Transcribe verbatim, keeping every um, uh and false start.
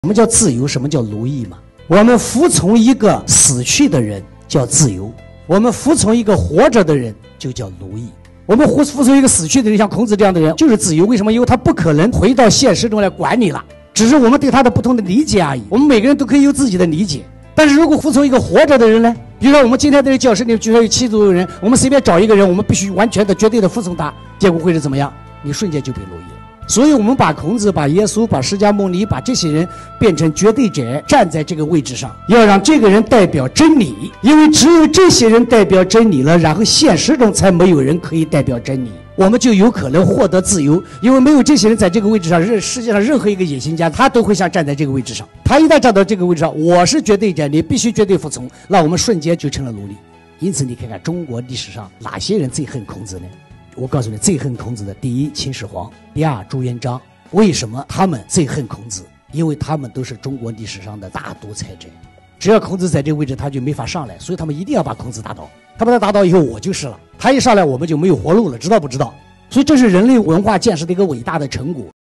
什么叫自由？什么叫奴役嘛？我们服从一个死去的人叫自由，我们服从一个活着的人就叫奴役。我们服服从一个死去的人，像孔子这样的人就是自由。为什么？因为他不可能回到现实中来管你了，只是我们对他的不同的理解而已。我们每个人都可以有自己的理解。但是如果服从一个活着的人呢？比如说我们今天在这教室里，居然有七组人，我们随便找一个人，我们必须完全的、绝对的服从他，结果会是怎么样？你瞬间就被奴役了。所以我们把孔子、把耶稣、把释迦牟尼、把这些人变成绝对者，站在这个位置上，要让这个人代表真理，因为只有这些人代表真理了，然后现实中才没有人可以代表真理，我们就有可能获得自由。因为没有这些人在这个位置上，任世界上任何一个野心家，他都会想站在这个位置上。他一旦站到这个位置上，我是绝对者，你必须绝对服从，那我们瞬间就成了奴隶。因此，你看看中国历史上哪些人最恨孔子呢？我告诉你，最恨孔子的，第一秦始皇，第二朱元璋。为什么他们最恨孔子？因为他们都是中国历史上的大独裁者。只要孔子在这个位置，他就没法上来，所以他们一定要把孔子打倒。他把他打倒以后，我就是了。他一上来，我们就没有活路了，知道不知道？所以这是人类文化建设的一个伟大的成果。